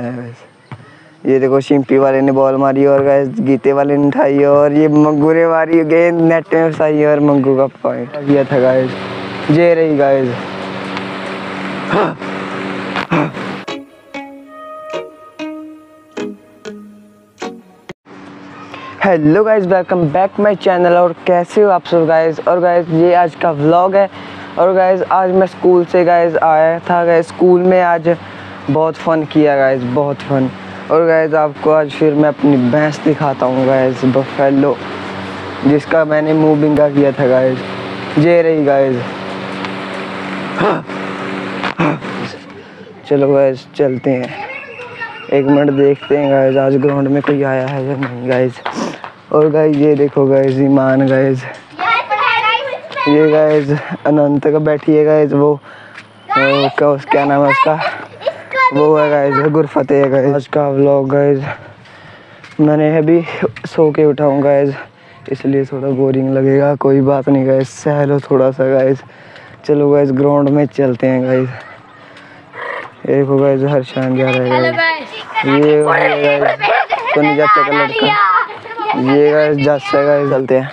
है गाइस। ये देखो शिम्पी वाले ने बॉल मारी और गाइस गीते वाले ने उठाई और ये मंगू ने मारी गेंद नेट में फंसाई और मंगू का पॉइंट किया था गाइस। ये रही guys. Hello guys, welcome back my channel. और कैसे हो आप सब गाइस। और गाइस ये आज का व्लॉग है। और गाइस आज मैं स्कूल से गाइस आया था गाइस। स्कूल में आज बहुत फ़न किया गाइस, बहुत फ़न। और गाइस आपको आज फिर मैं अपनी भैंस दिखाता हूँ गाइस, बफेलो, जिसका मैंने मूविंग का किया था गाइस। ये रही गाइस। चलो गाइस चलते हैं, 1 मिनट देखते हैं गाइस आज ग्राउंड में कोई आया है या नहीं गाइस। और गाइस ये देखो गाइस ईमान गाइस, ये गाइस अनंत का बैठी है गाइस। वो क्या नाम है उसका, वो है गाइस गुरफते है गाइस। आज का व्लॉग गाइस मैंने अभी सो के उठाऊँ गाइस, इसलिए थोड़ा बोरिंग लगेगा। कोई बात नहीं गाइस, सह लो थोड़ा सा गाइस। चलो गाइस ग्राउंड में चलते हैं गाइस। ये देखो गाइस हर्षान जा रहा है गाइस। ये गाइस सोनी चाचा का लड़का, ये गाइस जस है गाइस। चलते हैं।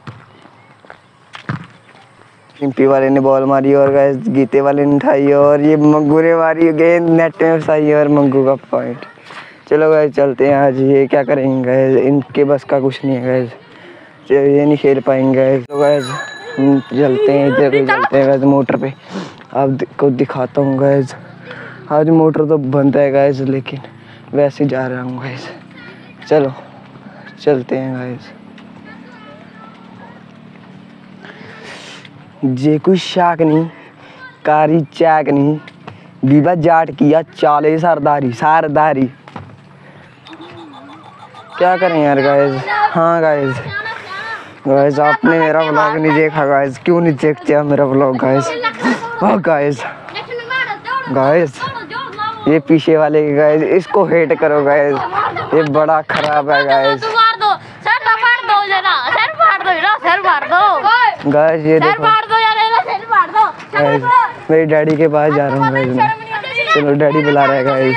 शिम्पी वाले ने बॉल मारी और गाइस गीते वाले ने उठाई और ये मंगू ने मारी गेंद नेट में फंसाई और मंगू का पॉइंट। चलो गाइस चलते हैं। आज ये क्या करेंगे गाइस, इनके बस का कुछ नहीं है गाइस, ये नहीं खेल पाएंगे गाइस। तो गाइस चलते हैं, इधर भी चलते हैं गाइस मोटर पे। आपको दिखाता हूँ गाइस। आज मोटर तो बंद है गाइस, लेकिन वैसे जा रहा हूँ गाइस। चलो चलते हैं गाइस। जे कोई शाक नहीं, कारी चैक नहीं, बीबा जाट किया चाले सरदारी सरदारी। क्या करें यार गाइस। हाँ गाइस, गाइस आपने मेरा व्लॉग नहीं देखा गाइस, क्यों नहीं देखते आप मेरा व्लॉग गाइस। हाँ गाइस, गाइस ये पीछे वाले गाइस, इसको हेट करो गाइस, ये बड़ा खराब है गाइस। गाइस ये देखो गाइस, मेरी डैडी के पास जा रहा हूँ गाइस मैं। चलो डैडी बुला रहा है गाइस।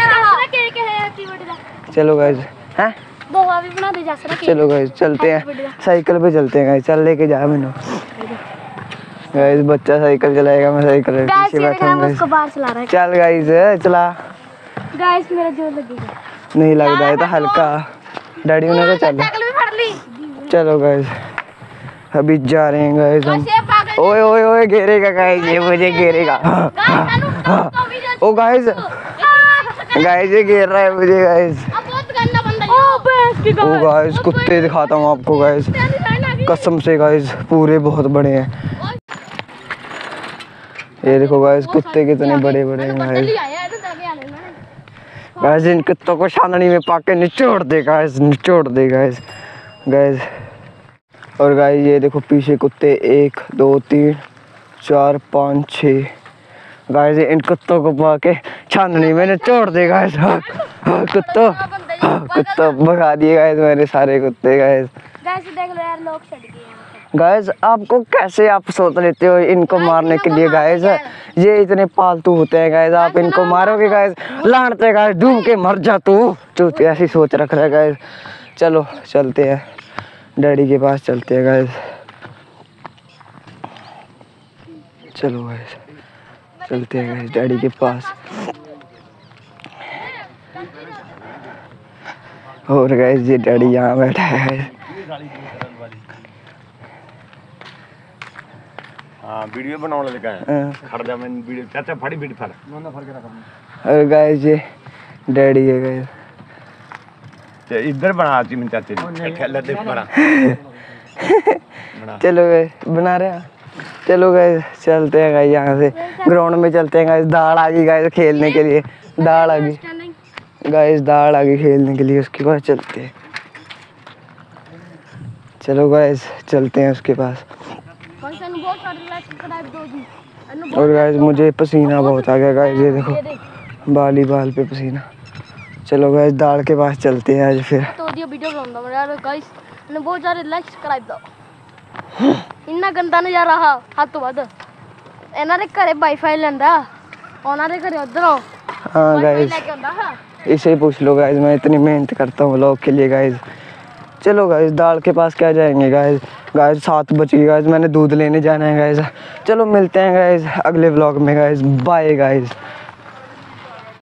चलो गाइस हैं, चलो गाइस चलते हैं, साइकिल पे चलते हैं गाइस। चल लेके जा मैंने गाइस, बच्चा साइकिल चलाएगा, मैं साइकिल पे पीछे बैठा हूँ गाइस। चल गाइस चला गाइस, मेरा जोर लगेगा। नहीं लगता है तो हल्का, डैडी ने तो चल। चलो गाइस अभी जा रहे हैं गाइस हम। ओए ओए ओए घेरेगा गाइस, ये मुझे घेरेगा। ओ गाइस, गाइस ये घेर रहा है मुझे गाइस। ओ गाइस कुत्ते दिखाता हूँ आपको गाइस, कसम से गाइस पूरे बहुत बड़े हैं। ये देखो गाइस कुत्ते कितने बड़े बड़े हैं गाइस। गाइस इन कुत्तों को छाननी में पाके निचोड़ दे गाइस, निचोड़ दे गाइस गाइस। और गाइस ये देखो पीछे कुत्ते 1 2 3 4 5 6 गाइस, इन कुत्तों को पाके छाननी में निचोड़ दे गाइस। कुत्ता भगा दिए गाइस मेरे सारे कुत्ते गाइस। देख लो यार, लोग चढ़ गए गाइस आपको कैसे आप सोच लेते हो इनको मारने के लिए गाइस, ये इतने पालतू होते हैं गाइस, आप इनको मारोगे गाइस, लानते गाइस, डूब के मर जा तू ऐसी सोच रख रहा है गाइस। चलो चलते हैं, डैडी के पास चलते हैं गाइस। चलो गाइस चलते हैं गाइस डैडी के पास। और गाइस ये डैडी यहाँ बैठा है। हाँ वीडियो बनाने लगा है, खड़ जा मैं वीडियो चाचा फड़ी वीडियो फड़ ना फड़ के रखा। और गाइस ये डैडी है गाइस। इधर बना ची मैं चाचे ने खेल दे बना। चलो गाइस बना रहे हैं। चलो गाइस चलते हैं गाइस, यहाँ से ग्राउंड में चलते हैं गाइस। दाढ़ आ गई गाइस खेलने के लिए, दाढ़ आ गई गाइस, दाढ़ आ गई खेलने के लिए, उसके पास चलते हैं। चलो गाइस चलते हैं उसके पास। और गाइस मुझे पसीना बहुत आ गया गाइस, ये देखो बाल पे पसीना। चलो गाइस दाढ़ के पास चलते हैं आज फिर। तो वीडियो बनाऊंगा यार गाइस, ने बहुत सारे लाइक सब्सक्राइब दो। इतना गंदा नजारा हाथ तो बाद ਇਹਨਾਂ ਦੇ ਘਰੇ ਵਾਈਫਾਈ ਲੈਂਦਾ, ਉਹਨਾਂ ਦੇ ਘਰੇ ਉਧਰੋਂ हाँ गाइस ਲੈ ਕੇ ਆਉਂਦਾ। इसे ही पूछ लो गाइज, मैं इतनी मेहनत करता हूँ व्लॉग के लिए गाइज। चलो गाइज दाल के पास क्या जाएंगे गाइज। 7 बज गए गाइज, मैंने दूध लेने जाना है गाइज। चलो मिलते हैं गाइज अगले व्लॉग में गाइज, बाय गाइज।